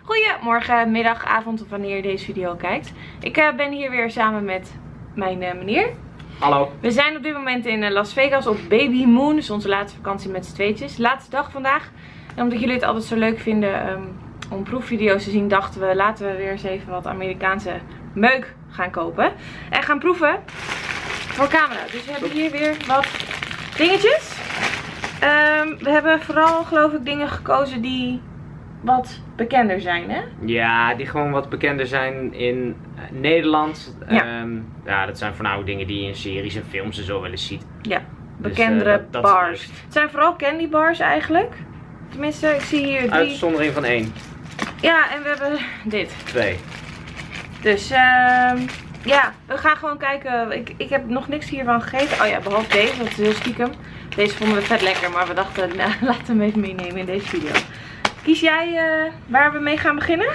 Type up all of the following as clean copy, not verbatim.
Goedemorgen, middag, avond of wanneer je deze video kijkt. Ik ben hier weer samen met mijn meneer. Hallo. We zijn op dit moment in Las Vegas op Baby Moon. Dus onze laatste vakantie met z'n tweetjes. Laatste dag vandaag. En omdat jullie het altijd zo leuk vinden om proefvideo's te zien, dachten we laten we weer eens even wat Amerikaanse meuk gaan kopen. En gaan proeven voor camera. Dus we hebben hier weer wat dingetjes. We hebben vooral geloof ik dingen gekozen die wat bekender zijn, hè? Ja, die gewoon wat bekender zijn in Nederland. Ja. Ja, dat zijn voornamelijk dingen die je in series en films en zo wel eens ziet. Ja, bekendere dat bars. is Het zijn vooral candy bars eigenlijk. Tenminste, ik zie hier 3. Uitzondering van 1. Ja, en we hebben dit. 2. Dus ja, we gaan gewoon kijken. Ik heb nog niks hiervan gegeten. Oh ja, behalve deze, dat is heel stiekem. Deze vonden we vet lekker, maar we dachten, nou, laten we hem even meenemen in deze video. Kies jij waar we mee gaan beginnen?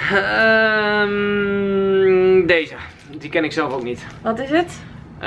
Deze. Die ken ik zelf ook niet. Wat is het?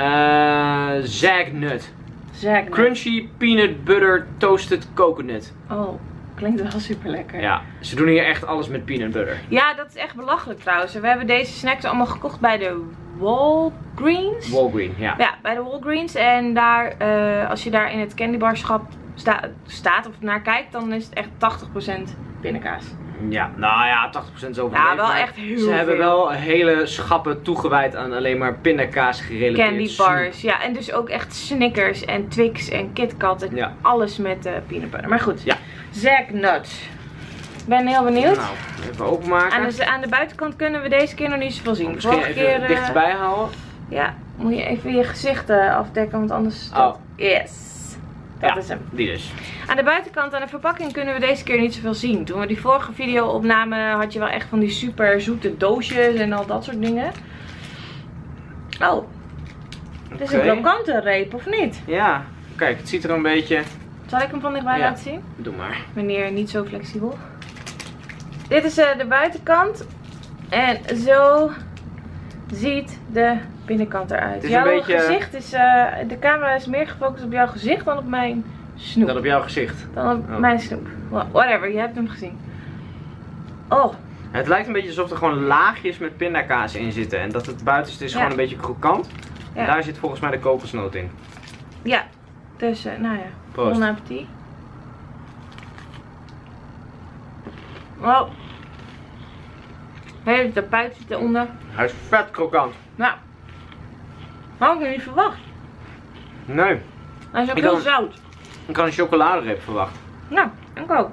Zagnut. Zagnut. Crunchy peanut butter toasted coconut. Oh, klinkt wel super lekker. Ja, ze doen hier echt alles met peanut butter. Ja, dat is echt belachelijk trouwens. We hebben deze snacks allemaal gekocht bij de Walgreens. Walgreen, ja. Ja, bij de Walgreens. En daar, als je daar in het candybarschap staat of naar kijkt, dan is het echt 80% pindakaas. Ja, nou ja, 80% is overdreven. Ja, wel echt heel veel. Ze hebben wel hele schappen toegewijd aan alleen maar pindakaas gerelateerd. Candy bars, ja. En dus ook echt Snickers en Twix en KitKat en ja. alles met peanut butter. Maar goed, ja. Zagnut. Ik ben heel benieuwd. Nou, even openmaken. Aan de buitenkant kunnen we deze keer nog niet zoveel zien. Misschien Vorige even keer, dichterbij houden. Ja, moet je even je gezicht afdekken, want anders... Oh. Yes. Dat is hem. Die dus. Aan de buitenkant, aan de verpakking, kunnen we deze keer niet zoveel zien. Toen we die vorige video opnamen, had je wel echt van die super zoete doosjes en al dat soort dingen. Oh. Het is een krokante reep, of niet? Ja. Kijk, het ziet er een beetje... Zal ik hem van dichtbij laten zien? Doe maar. Meneer, niet zo flexibel. Dit is de buitenkant. En zo ziet de binnenkant eruit. Jouw gezicht is... de camera is meer gefocust op jouw gezicht dan op mijn snoep. Dan op jouw gezicht. Dan op mijn snoep. Whatever, je hebt hem gezien. Oh. Het lijkt een beetje alsof er gewoon laagjes met pindakaas in zitten. En dat het buitenste is gewoon een beetje krokant. Ja. En daar zit volgens mij de kokosnoot in. Ja. Dus, nou ja. Proost. Bon appetit. Wow. Hele tapijt zit eronder. Hij is vet krokant. Nou. Had ik niet verwacht. Nee. Hij is ook heel zout. Ik had een chocoladereep verwacht. Nou, ik ook.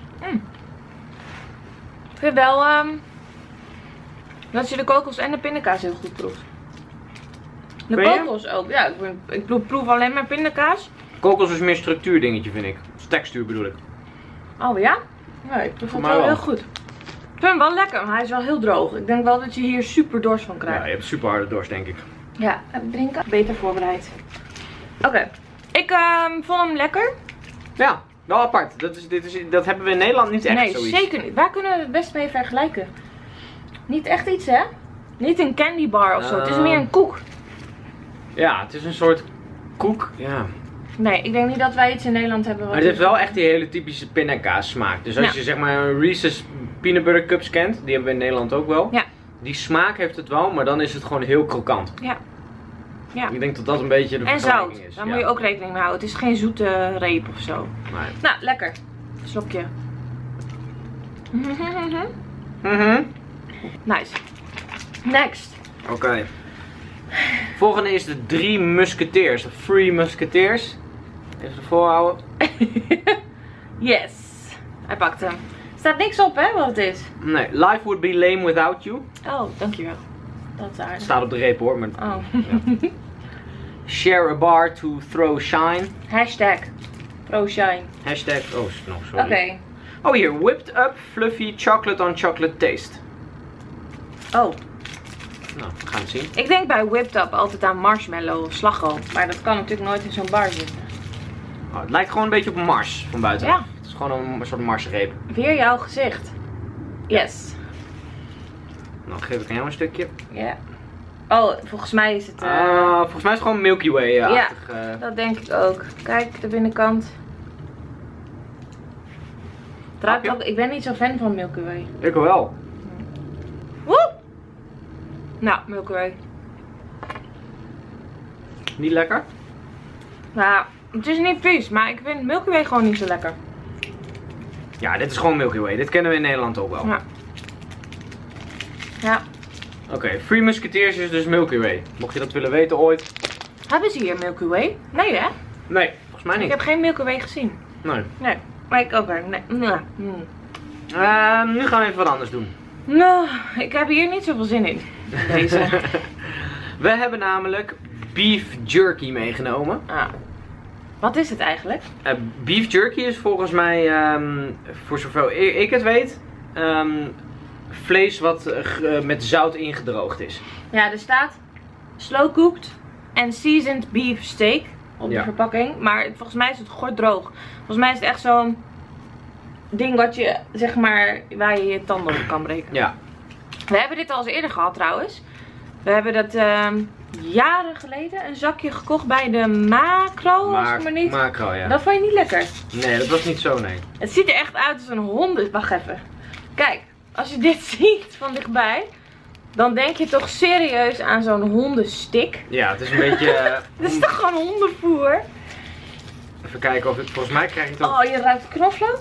Ik vind wel dat je de kokos en de pindakaas heel goed proeft. De kokos ook. Ja, ik proef alleen maar pindakaas. Kokos is meer structuurdingetje, vind ik. Textuur bedoel ik. Oh ja? Nee, ik proef het wel heel goed. Ik vind hem wel lekker, maar hij is wel heel droog. Ik denk wel dat je hier super dorst van krijgt. Ja, je hebt super harde dorst, denk ik. Ja, even drinken. Beter voorbereid. Oké. Ik vond hem lekker. Ja, wel apart. Dat hebben we in Nederland niet echt zoiets. Nee, zeker niet. Waar kunnen we het best mee vergelijken? Niet echt iets, hè? Niet een candy bar of zo. Het is meer een koek. Ja, het is een soort koek. Ja. Nee, ik denk niet dat wij iets in Nederland hebben. Wat maar het heeft wel echt die hele typische pindakaas smaak. Dus als je zeg maar een Reese's Peanut Butter Cups kent, die hebben we in Nederland ook wel. Ja. Die smaak heeft het wel, maar dan is het gewoon heel krokant. Ja. Ja. Ik denk dat dat een beetje de vergelijking is. Daar moet je ook rekening mee houden. Het is geen zoete reep of zo. Nee. Nou, lekker. Slokje. Nice. Next. Oké. Volgende is de 3 Musketeers. De Three Musketeers. Even ervoor houden. Yes. Hij pakt hem. Er staat niks op, hè, wat het is. Nee. Life would be lame without you. Oh, dankjewel. Dat is aardig. Staat op de reep hoor. Maar, oh. Ja. Share a bar to throw shine. Hashtag throw shine. Hashtag, oh no, sorry. Oké. Oh hier, whipped up fluffy chocolate on chocolate taste. Oh. Nou, we gaan het zien. Ik denk bij whipped up altijd aan marshmallow of slagroom. Maar dat kan natuurlijk nooit in zo'n bar zitten. Oh, het lijkt gewoon een beetje op een Mars van buitenaf. Ja. Het is gewoon een soort Marsreep. Weer jouw gezicht. Yes. Dan geef ik aan jou een stukje. Ja. Oh, volgens mij is het... volgens mij is het gewoon Milky Way-achtig. Ja, dat denk ik ook. Kijk, de binnenkant. Het ruikt ook, ik ben niet zo fan van Milky Way. Ik wel. Nou, Milky Way. Niet lekker? Nou, het is niet vies, maar ik vind Milky Way gewoon niet zo lekker. Ja, dit is gewoon Milky Way. Dit kennen we in Nederland ook wel. Ja. Ja. Oké, Three Musketeers is dus Milky Way. Mocht je dat willen weten ooit. Hebben ze hier Milky Way? Nee, hè? Nee, volgens mij niet. Ik heb geen Milky Way gezien. Nee. Nee, maar ik ook niet. Nee. Nu gaan we even wat anders doen. Nou, ik heb hier niet zoveel zin in. Deze. We hebben namelijk beef jerky meegenomen. Ah. Wat is het eigenlijk? Beef jerky is volgens mij, voor zover ik het weet, vlees wat met zout ingedroogd is. Ja, er staat slow cooked en seasoned beef steak op de verpakking. Maar volgens mij is het gordroog. Volgens mij is het echt zo'n ding wat je, zeg maar, waar je je tanden op kan breken. Ja. We hebben dit al eens eerder gehad trouwens. We hebben dat jaren geleden een zakje gekocht bij de Macro, als ik maar niet. Macro, ja. Dat vond je niet lekker? Nee, dat was niet zo, nee. Het ziet er echt uit als een honden. Wacht even. Kijk, als je dit ziet van dichtbij, dan denk je toch serieus aan zo'n hondenstick. Ja, het is een beetje... Het is toch gewoon hondenvoer? Even kijken of het... Volgens mij krijg je het ook... Oh, je ruikt knoflook?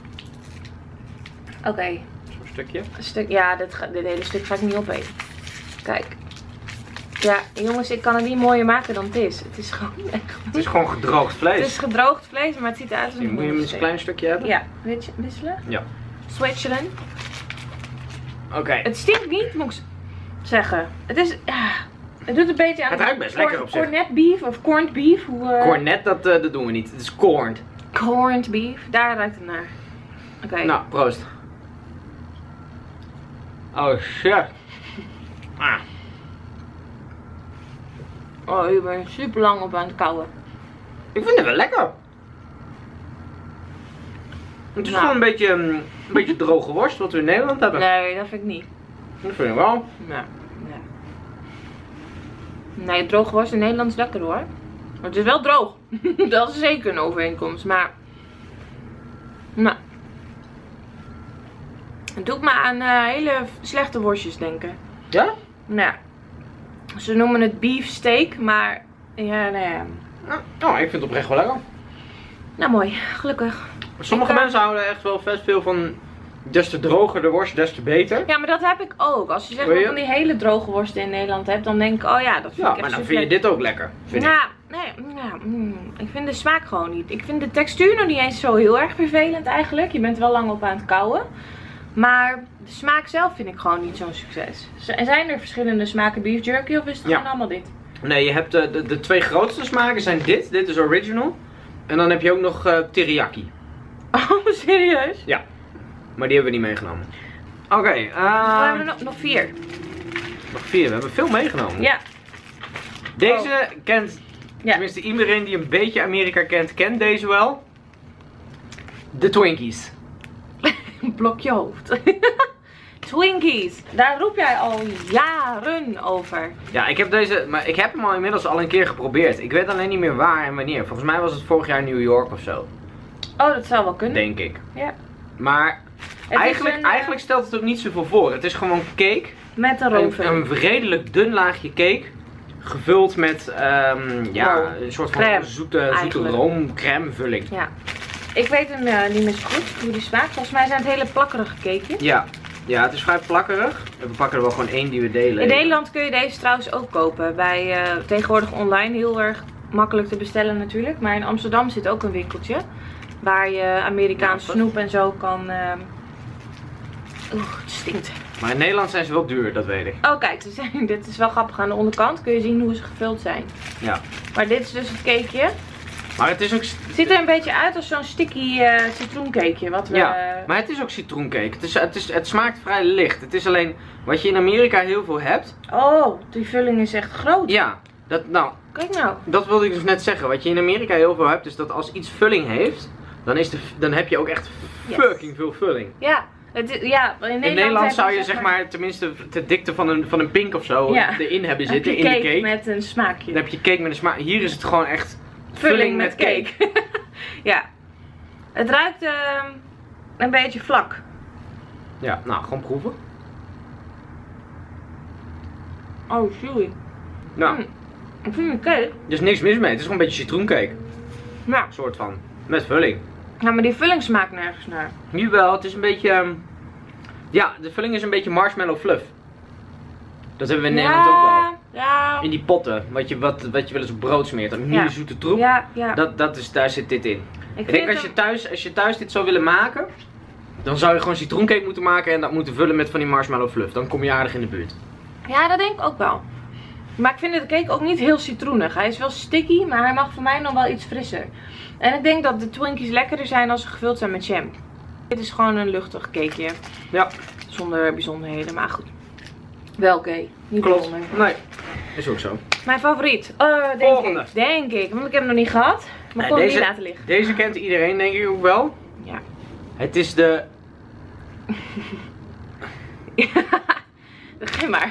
Oké. Zo'n stukje. Een stuk, ja, dit hele stuk ga ik niet opeten. Kijk. Ja, jongens, ik kan het niet mooier maken dan het is. Het is gewoon echt... Het is gewoon gedroogd vlees. Het is gedroogd vlees, maar het ziet eruit als een Moet je hem een klein stukje hebben? Ja, weet je, wisselen? Ja. Switchen. Oké. Het stinkt niet, moet ik zeggen. Het is... het doet een beetje aan... Het ruikt best lekker op zich. Cornet beef of corned beef. Cornet, dat doen we niet. Het is corned. Corned beef, daar ruikt het naar. Oké. Nou, proost. Oh shit. Ah. Oh, ik ben super lang op aan het kauwen. Ik vind het wel lekker. Het is gewoon een beetje droge worst wat we in Nederland hebben. Nee, dat vind ik niet. Dat vind ik wel. Ja. Nee, droge worst in Nederland is lekker hoor. Maar het is wel droog. Dat is zeker een overeenkomst. Maar... Nou. Het doet me aan hele slechte worstjes denken. Ja? Nou. Ze noemen het beef steak, maar... Ja, nee. Nou, ik vind het oprecht wel lekker. Nou, mooi. Gelukkig. Sommige mensen houden echt wel best veel van... Des te droger de worst, des te beter. Ja, maar dat heb ik ook. Als je zeg maar van die hele droge worsten in Nederland hebt, dan denk ik, oh ja, dat vind ik echt maar dan super. vind je dit ook lekker, vind ik. Ik vind de smaak gewoon niet. Ik vind de textuur nog niet eens zo heel erg vervelend eigenlijk. Je bent wel lang op aan het kauwen. Maar de smaak zelf vind ik gewoon niet zo'n succes. Zijn er verschillende smaken beef jerky of is het gewoon allemaal dit? Nee, je hebt de twee grootste smaken zijn dit. Dit is original. En dan heb je ook nog teriyaki. Oh, serieus? Ja. Maar die hebben we niet meegenomen. Oké. We hebben nog 4. Nog 4. We hebben veel meegenomen. Ja. Deze kent, tenminste iedereen die een beetje Amerika kent, kent deze wel. De Twinkies. Blok je hoofd. Twinkies. Daar roep jij al jaren over. Ja, ik heb deze, maar ik heb hem al inmiddels al een keer geprobeerd. Ik weet alleen niet meer waar en wanneer. Volgens mij was het vorig jaar in New York of zo. Oh, dat zou wel kunnen. Denk ik. Ja. Maar eigenlijk stelt het ook niet zoveel voor. Het is gewoon cake. Met een roomvulling. Een redelijk dun laagje cake. Gevuld met een soort van zoete roomcrème vulling. Ja. Ik weet hem niet meer zo goed hoe die smaakt. Volgens mij zijn het hele plakkerige cakejes. Ja, het is vrij plakkerig. We pakken er wel gewoon één die we delen. In Nederland kun je deze trouwens ook kopen. Tegenwoordig online heel erg makkelijk te bestellen natuurlijk. Maar in Amsterdam zit ook een winkeltje. Waar je Amerikaans snoep en zo kan... het stinkt. Maar in Nederland zijn ze wel duur, dat weet ik. Oh kijk, dit is wel grappig. Aan de onderkant kun je zien hoe ze gevuld zijn. Ja. Maar dit is dus het cakeje. Maar het is ook... Het ziet er een beetje uit als zo'n sticky citroencakeje. Ja, maar het is ook citroencake. Het smaakt vrij licht. Het is alleen wat je in Amerika heel veel hebt. Oh, die vulling is echt groot. Ja, Kijk nou. Dat wilde ik dus net zeggen. Wat je in Amerika heel veel hebt, is dat als iets vulling heeft, dan heb je ook echt fucking veel vulling. Ja. In Nederland zou je zeg maar tenminste de dikte van een pink of zo erin hebben zitten in de cake. Met een smaakje. Dan heb je cake met een smaak. Hier is het gewoon echt vulling met cake. Ja. Het ruikt een beetje vlak. Ja, nou gewoon proeven. Oh, sorry. Nou. Ik vind een cake. Er is niks mis mee. Het is gewoon een beetje citroencake. Ja. Soort van. Met vulling. Ja, maar die vulling smaakt nergens naar. Jawel, het is een beetje... ja, de vulling is een beetje marshmallow fluff. Dat hebben we in Nederland ook wel. Ja. In die potten, wat je wel eens op brood smeert. Een nieuwe zoete troep. Ja, ja. Daar zit dit in. Ik denk als je thuis dit zou willen maken, dan zou je gewoon citroencake moeten maken en dat moeten vullen met van die marshmallow fluff. Dan kom je aardig in de buurt. Ja, dat denk ik ook wel. Maar ik vind de cake ook niet heel citroenig. Hij is wel sticky, maar hij mag voor mij nog wel iets frisser. En ik denk dat de Twinkies lekkerder zijn als ze gevuld zijn met jam. Dit is gewoon een luchtig cakeje. Ja. Zonder bijzonderheden, maar goed. Wel oké. Niet klopt. bijzonder. Nee, is ook zo. Mijn favoriet. Volgende. Denk ik. Want ik heb hem nog niet gehad. Maar ik kon hem niet laten liggen. Deze kent iedereen denk ik ook wel. Ja. Het is de... Begin maar.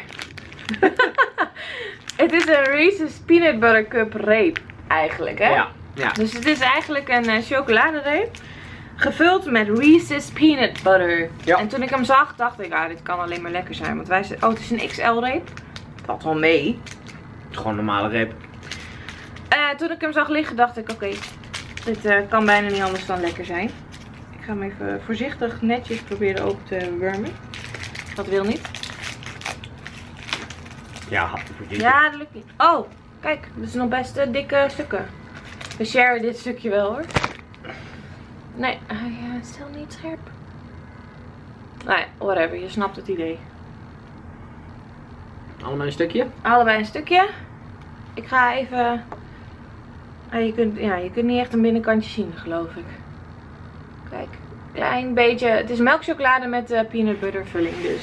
Het is een Reese's Peanut Butter Cup reep. Eigenlijk, hè? Ja. Ja. Dus het is eigenlijk een chocoladereep. Gevuld met Reese's Peanut Butter. Ja. En toen ik hem zag, dacht ik, dit kan alleen maar lekker zijn. Want wij zeiden, het is een XL reep. Valt wel mee. Gewoon een normale reep. Toen ik hem zag liggen, dacht ik, oké, dit kan bijna niet anders dan lekker zijn. Ik ga hem even voorzichtig netjes proberen open te wurmen. Dat wil niet. Ja, ja, dat lukt niet. Oh, kijk, dit is nog best dikke stukken. We sharen dit stukje wel hoor. Nee, hij is stil niet scherp. Nou ja, whatever, je snapt het idee. Allemaal een stukje? Allebei een stukje. Ik ga even... je kunt niet echt een binnenkantje zien, geloof ik. Kijk, klein beetje. Het is melkchocolade met peanut butter vulling dus.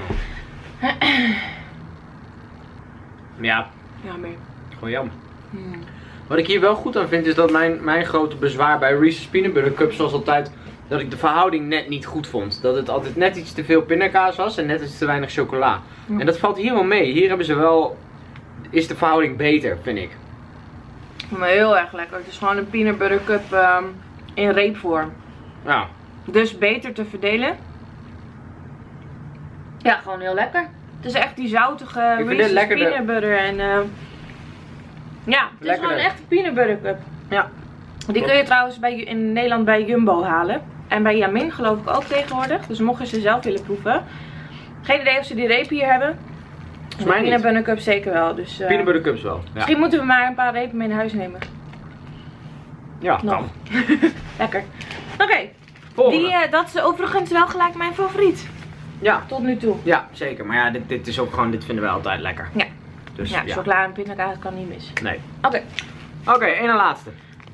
Ja. Jammer. Gewoon jammer. Wat ik hier wel goed aan vind is dat mijn grote bezwaar bij Reese's Peanut Butter Cups zoals altijd, dat ik de verhouding net niet goed vond. Dat het altijd net iets te veel pindakaas was en net iets te weinig chocola. Ja. En dat valt hier wel mee. Hier hebben ze wel, is de verhouding beter, vind ik. Maar heel erg lekker. Het is gewoon een peanut butter cup in reepvorm. Ja. Dus beter te verdelen. Ja, gewoon heel lekker. Het is echt die zoutige Reese's peanut butter en ja, het is gewoon echt een peanut butter cup. Ja. Die kun je trouwens in Nederland bij Jumbo halen. En bij Yamin geloof ik ook tegenwoordig. Dus mocht je ze zelf willen proeven. Geen idee of ze die reep hier hebben. De peanut butter cup zeker wel. Dus, peanut butter cups wel. Ja. Misschien moeten we maar een paar repen mee naar huis nemen. Ja, nog. Lekker. Oké. Dat is overigens wel gelijk mijn favoriet. Ja. Tot nu toe. Ja, zeker. Maar ja, dit is ook gewoon, dit vinden wij altijd lekker. Ja. Dus, ja, chocola en pindakaas kan niet mis. Nee. Oké, één en laatste.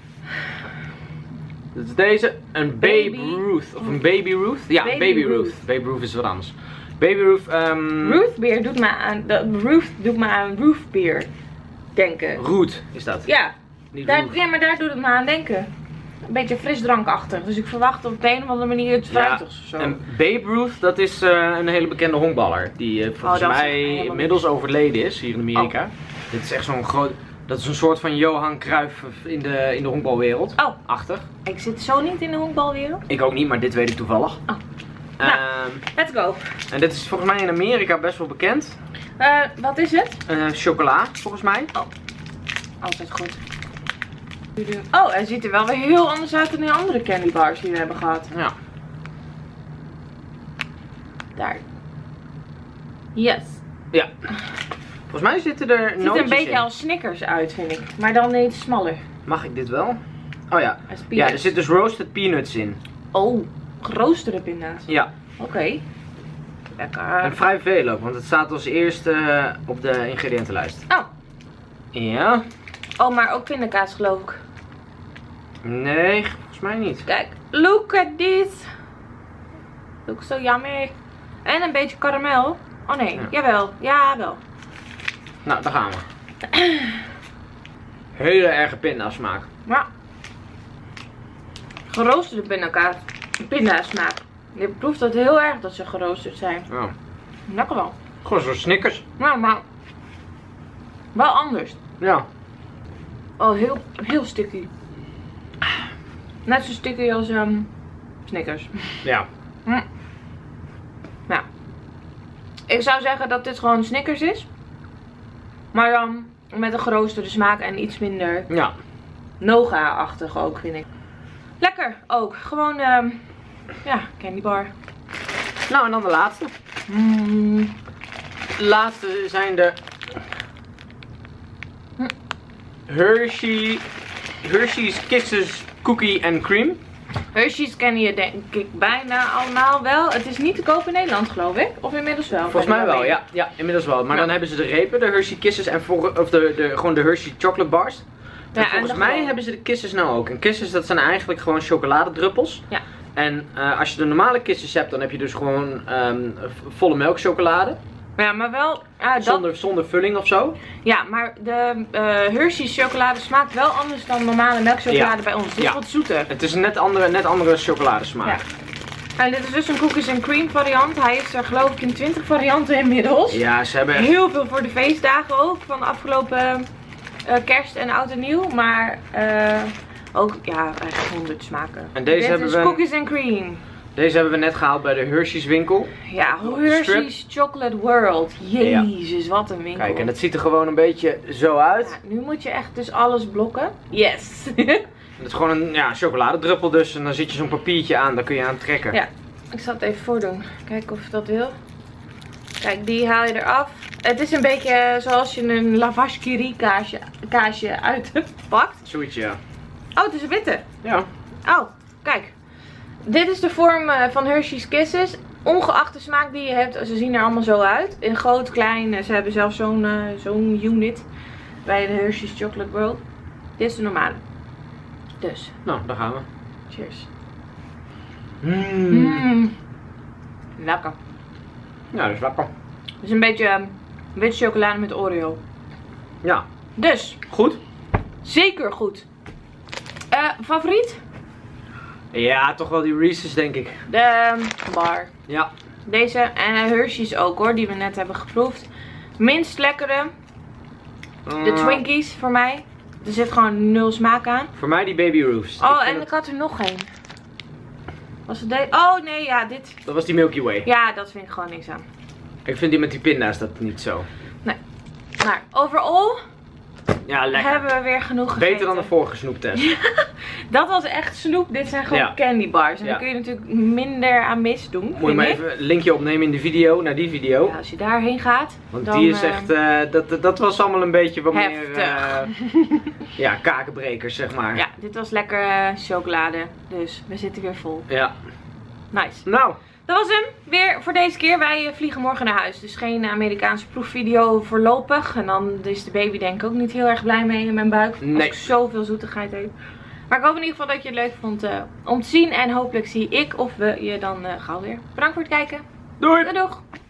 Dat is deze. Een Baby Ruth. Of een Baby Ruth? Ja, Baby Ruth. Baby Ruth is wat anders. Baby Ruth. Ruth beer doet me aan. Ruth doet me aan Ruth beer denken. Root is dat? Ja. Maar daar doet het me aan denken. Een beetje frisdrankachtig. Dus ik verwacht op de een of andere manier het fruitigs. Ja. En Babe Ruth, dat is een hele bekende honkballer. Die volgens mij inmiddels overleden is hier in Amerika. Oh. Dit is echt zo'n groot... Dat is een soort van Johan Cruijff in de honkbalwereld. Oh. Achtig. Ik zit zo niet in de honkbalwereld. Ik ook niet, maar dit weet ik toevallig. Oh. Nou, let's go. En dit is volgens mij in Amerika best wel bekend. Wat is het? Chocola, volgens mij. Oh. Altijd goed. Oh, hij ziet er wel weer heel anders uit dan de andere candy bars die we hebben gehad. Ja. Daar. Yes. Ja. Volgens mij zitten er nootjes in. Het ziet er een beetje als Snickers uit, vind ik. Maar dan iets smaller. Mag ik dit wel? Oh ja. Ja, er zit dus roasted peanuts in. Oh, geroosterde pinda's. Ja. Oké. Lekker. En vrij veel ook, want het staat als eerste op de ingrediëntenlijst. Oh. Ja. Oh, maar ook pindakaas geloof ik. Nee, volgens mij niet. Kijk, look at this. Looks so yummy. En een beetje karamel. Oh nee, ja. Jawel. Ja, wel. Nou, daar gaan we. Hele erge pindasmaak. Ja. Geroosterde pindasmaak. Je proeft dat heel erg dat ze geroosterd zijn. Ja. Lekker wel. Gewoon zo'n Snickers. Ja, maar wel anders. Ja. Oh, heel sticky. Net zo sticky als Snickers. Ja. Ja. Ik zou zeggen dat dit gewoon Snickers is. Maar dan met een geroosterde smaak en iets minder Noga-achtig ook, vind ik. Lekker ook. Gewoon, ja, candy bar. Nou, en dan de laatste. De laatste zijn de Hershey's Kisses Cookie and Cream. Hershey's ken je denk ik bijna allemaal wel. Het is niet te koop in Nederland, geloof ik. Of inmiddels wel? Volgens mij wel, ja. Ja, inmiddels wel. Maar dan hebben ze de repen, de Hershey Kisses en gewoon de Hershey Chocolate Bars. En volgens mij hebben ze de Kisses nou ook. En Kisses, dat zijn eigenlijk gewoon chocoladedruppels. Ja. En als je de normale Kisses hebt, dan heb je dus gewoon volle melkchocolade. Ja, maar wel... zonder vulling of zo. Ja, maar de Hershey's chocolade smaakt wel anders dan normale melkchocolade bij ons. Het is wat zoeter. Het is een net andere chocoladesmaak. Ja. En dit is dus een cookies and cream variant. Hij is er geloof ik in 20 varianten inmiddels. Ja, ze hebben echt... heel veel voor de feestdagen ook. Van de afgelopen kerst en oud en nieuw. Maar ook, ja, echt 100 smaken. En deze dit is cookies and cream. Deze hebben we net gehaald bij de Hershey's winkel. Ja, Hershey's Chocolate World. Jezus, wat een winkel. Kijk, en het ziet er gewoon een beetje zo uit. Ja, nu moet je echt dus alles blokken. Yes. Het is gewoon een chocoladedruppel dus. En dan zit je zo'n papiertje aan, daar kun je aan trekken. Ja, ik zal het even voordoen. Kijken of je dat wil. Kijk, die haal je eraf. Het is een beetje zoals je een lavash kiri kaasje uitpakt. Zoiets, ja. Oh, het is een witte. Ja. Oh, kijk. Dit is de vorm van Hershey's Kisses. Ongeacht de smaak die je hebt, ze zien er allemaal zo uit. In groot, klein, ze hebben zelfs zo'n unit bij de Hershey's Chocolate World. Dit is de normale. Dus. Nou, daar gaan we. Cheers. Ja, Lekker. dat is lekker. Het is een beetje witte chocolade met Oreo. Ja. Dus. Goed? Zeker goed. Favoriet? Ja, toch wel die Reese's denk ik. De bar. Ja. Deze en Hershey's ook hoor, die we net hebben geproefd. Minst lekkere. De Twinkies voor mij. Er zit gewoon 0 smaak aan. Voor mij die Baby Ruths. Oh, en ik had er nog één. Was het deze? Oh nee, ja, dit. Dat was die Milky Way. Ja, dat vind ik gewoon niks aan. Ik vind die met die pinda's dat niet zo. Nee. Maar overall ja, lekker. Hebben we weer genoeg gegeten. Beter dan de vorige snoeptest. Dat was echt snoep. Dit zijn gewoon candy bars. En daar kun je natuurlijk minder aan misdoen. Moet je maar even een linkje opnemen in de video, naar die video. Ja, als je daarheen gaat. Want dan, die is echt, dat was allemaal een beetje wat heftig. Meer kakenbrekers zeg maar. Ja, dit was lekker chocolade. Dus we zitten weer vol. Ja. Nice. Nou. Dat was hem weer voor deze keer. Wij vliegen morgen naar huis. Dus geen Amerikaanse proefvideo voorlopig. En dan is de baby denk ik ook niet heel erg blij mee in mijn buik. Nee. Als ik zoveel zoetigheid heb. Maar ik hoop in ieder geval dat je het leuk vond om te zien. En hopelijk zie ik of we je dan gauw weer. Bedankt voor het kijken. Doei. Doei.